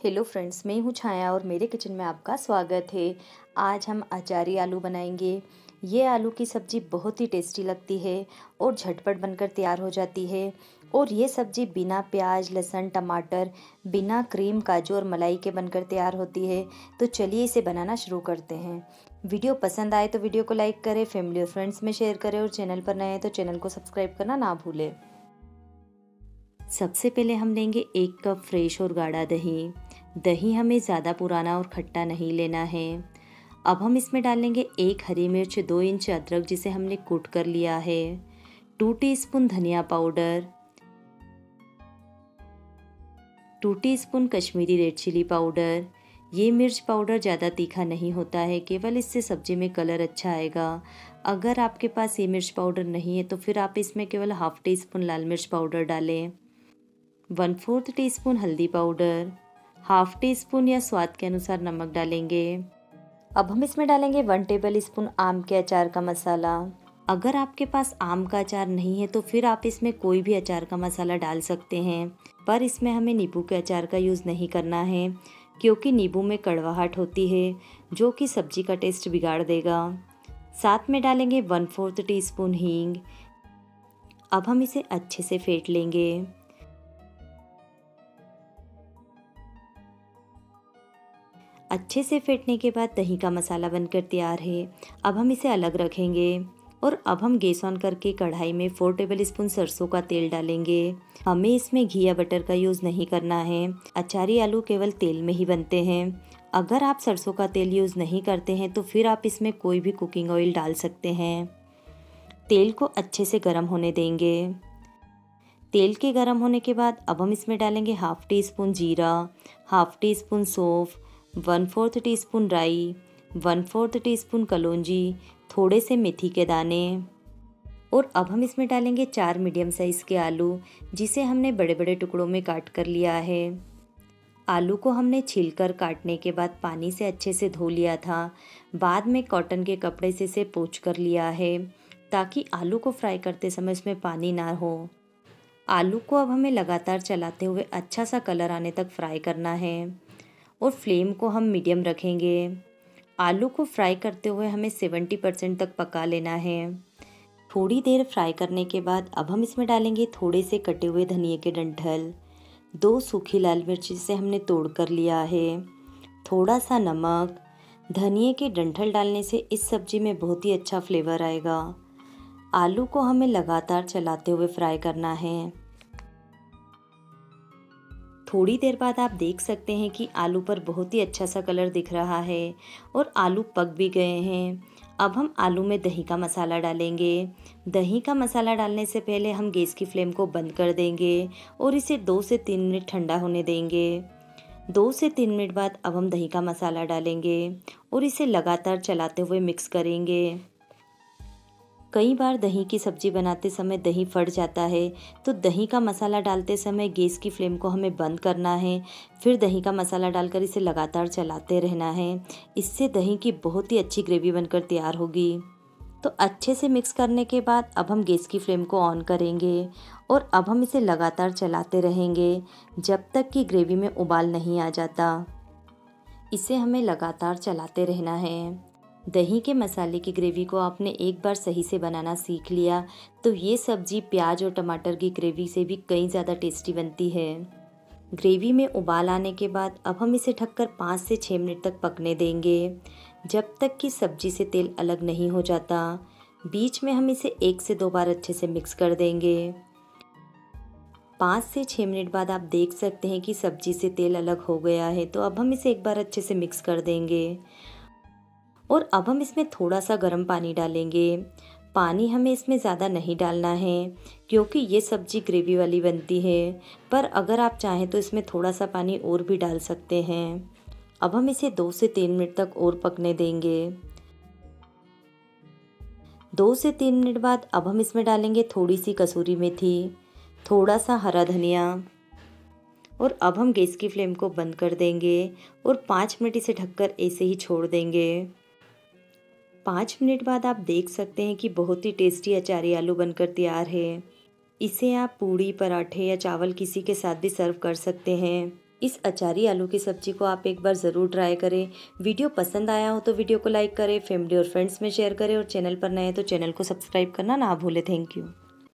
Hello friends, मैं हूँ छाया और मेरे किचन में आपका स्वागत है। आज हम अचारी आलू बनाएंगे। ये आलू की सब्ज़ी बहुत ही टेस्टी लगती है और झटपट बनकर तैयार हो जाती है। और ये सब्ज़ी बिना प्याज, लहसुन, टमाटर, बिना क्रीम, काजू और मलाई के बनकर तैयार होती है। तो चलिए इसे बनाना शुरू करते हैं। वीडियो पसंद आए तो वीडियो को लाइक करें, फैमिली और फ्रेंड्स में शेयर करें और चैनल पर नए हैं तो चैनल को सब्सक्राइब करना ना भूलें। सबसे पहले हम लेंगे 1 कप फ्रेश और गाढ़ा दही। दही हमें ज़्यादा पुराना और खट्टा नहीं लेना है। अब हम इसमें डालेंगे 1 हरी मिर्च, 2 इंच अदरक जिसे हमने कूट कर लिया है, 2 टीस्पून धनिया powder, 2 teaspoon Kashmiri red chilli powder. ये मिर्च पाउडर ज़्यादा तीखा नहीं होता है, केवल इससे सब्जी में कलर अच्छा आएगा। अगर आपके पास ये मिर्च पाउडर नहीं है तो फिर आप इसमें केवल हाफ टी स्पून लाल मिर्च पाउडर डालें। 1/4 टीस्पून हल्दी पाउडर, हाफ टी स्पून या स्वाद के अनुसार नमक डालेंगे। अब हम इसमें डालेंगे 1 टेबल स्पून आम के अचार का मसाला। अगर आपके पास आम का अचार नहीं है तो फिर आप इसमें कोई भी अचार का मसाला डाल सकते हैं, पर इसमें हमें नींबू के अचार का यूज़ नहीं करना है क्योंकि नींबू में कड़वाहट होती है जो कि सब्जी का टेस्ट बिगाड़ देगा। साथ में डालेंगे 1/4 टीस्पून हींग। अब हम इसे अच्छे से फेंट लेंगे। अच्छे से फेंटने के बाद दही का मसाला बनकर तैयार है। अब हम इसे अलग रखेंगे और अब हम गैस ऑन करके कढ़ाई में 4 टेबल स्पून सरसों का तेल डालेंगे। हमें इसमें घी या बटर का यूज़ नहीं करना है। अचारी आलू केवल तेल में ही बनते हैं। अगर आप सरसों का तेल यूज़ नहीं करते हैं तो फिर आप इसमें कोई भी कुकिंग ऑयल डाल सकते हैं। तेल को अच्छे से गर्म होने देंगे। तेल के गर्म होने के बाद अब हम इसमें डालेंगे हाफ टी स्पून जीरा, हाफ टी स्पून सौंफ, 1/4 टीस्पून राई, 1/4 टीस्पून कलौंजी, थोड़े से मेथी के दाने। और अब हम इसमें डालेंगे 4 मीडियम साइज़ के आलू जिसे हमने बड़े बड़े टुकड़ों में काट कर लिया है। आलू को हमने छीलकर काटने के बाद पानी से अच्छे से धो लिया था। बाद में कॉटन के कपड़े से इसे पोंछ कर लिया है ताकि आलू को फ्राई करते समय उसमें पानी ना हो। आलू को अब हमें लगातार चलाते हुए अच्छा सा कलर आने तक फ्राई करना है और फ्लेम को हम मीडियम रखेंगे। आलू को फ्राई करते हुए हमें 70% तक पका लेना है। थोड़ी देर फ्राई करने के बाद अब हम इसमें डालेंगे थोड़े से कटे हुए धनिए के डंठल, 2 सूखी लाल मिर्च जिसे हमने तोड़ कर लिया है, थोड़ा सा नमक। धनिए के डंठल डालने से इस सब्जी में बहुत ही अच्छा फ्लेवर आएगा। आलू को हमें लगातार चलाते हुए फ्राई करना है। थोड़ी देर बाद आप देख सकते हैं कि आलू पर बहुत ही अच्छा सा कलर दिख रहा है और आलू पक भी गए हैं। अब हम आलू में दही का मसाला डालेंगे। दही का मसाला डालने से पहले हम गैस की फ्लेम को बंद कर देंगे और इसे 2 से 3 मिनट ठंडा होने देंगे। 2 से 3 मिनट बाद अब हम दही का मसाला डालेंगे और इसे लगातार चलाते हुए मिक्स करेंगे। कई बार दही की सब्ज़ी बनाते समय दही फट जाता है, तो दही का मसाला डालते समय गैस की फ्लेम को हमें बंद करना है, फिर दही का मसाला डालकर इसे लगातार चलाते रहना है। इससे दही की बहुत ही अच्छी ग्रेवी बनकर तैयार होगी। तो अच्छे से मिक्स करने के बाद अब हम गैस की फ्लेम को ऑन करेंगे और अब हम इसे लगातार चलाते रहेंगे जब तक कि ग्रेवी में उबाल नहीं आ जाता। इसे हमें लगातार चलाते रहना है। दही के मसाले की ग्रेवी को आपने एक बार सही से बनाना सीख लिया तो ये सब्ज़ी प्याज और टमाटर की ग्रेवी से भी कई ज़्यादा टेस्टी बनती है। ग्रेवी में उबाल आने के बाद अब हम इसे ढककर 5 से 6 मिनट तक पकने देंगे जब तक कि सब्ज़ी से तेल अलग नहीं हो जाता। बीच में हम इसे 1 से 2 बार अच्छे से मिक्स कर देंगे। 5 से 6 मिनट बाद आप देख सकते हैं कि सब्ज़ी से तेल अलग हो गया है, तो अब हम इसे एक बार अच्छे से मिक्स कर देंगे और अब हम इसमें थोड़ा सा गर्म पानी डालेंगे। पानी हमें इसमें ज़्यादा नहीं डालना है क्योंकि ये सब्ज़ी ग्रेवी वाली बनती है, पर अगर आप चाहें तो इसमें थोड़ा सा पानी और भी डाल सकते हैं। अब हम इसे 2 से 3 मिनट तक और पकने देंगे। 2 से 3 मिनट बाद अब हम इसमें डालेंगे थोड़ी सी कसूरी मेथी, थोड़ा सा हरा धनिया और अब हम गैस की फ्लेम को बंद कर देंगे और 5 मिनट इसे ढककर ऐसे ही छोड़ देंगे। 5 मिनट बाद आप देख सकते हैं कि बहुत ही टेस्टी अचारी आलू बनकर तैयार है। इसे आप पूड़ी, पराठे या चावल किसी के साथ भी सर्व कर सकते हैं। इस अचारी आलू की सब्ज़ी को आप एक बार ज़रूर ट्राई करें। वीडियो पसंद आया हो तो वीडियो को लाइक करें, फैमिली और फ्रेंड्स में शेयर करें और चैनल पर नए हैं तो चैनल को सब्सक्राइब करना ना भूलें। Thank you.